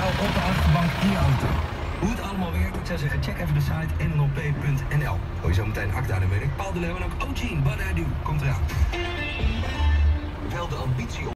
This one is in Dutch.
jou op de achterbank in je auto. Hoe het allemaal werkt, ik zou zeggen, check even de site nnop.nl. Hoor je zo meteen Akda, dan weet ik. Paul de Leeuw en ook Ogene, But I Do, komt eraan. Wel de ambitie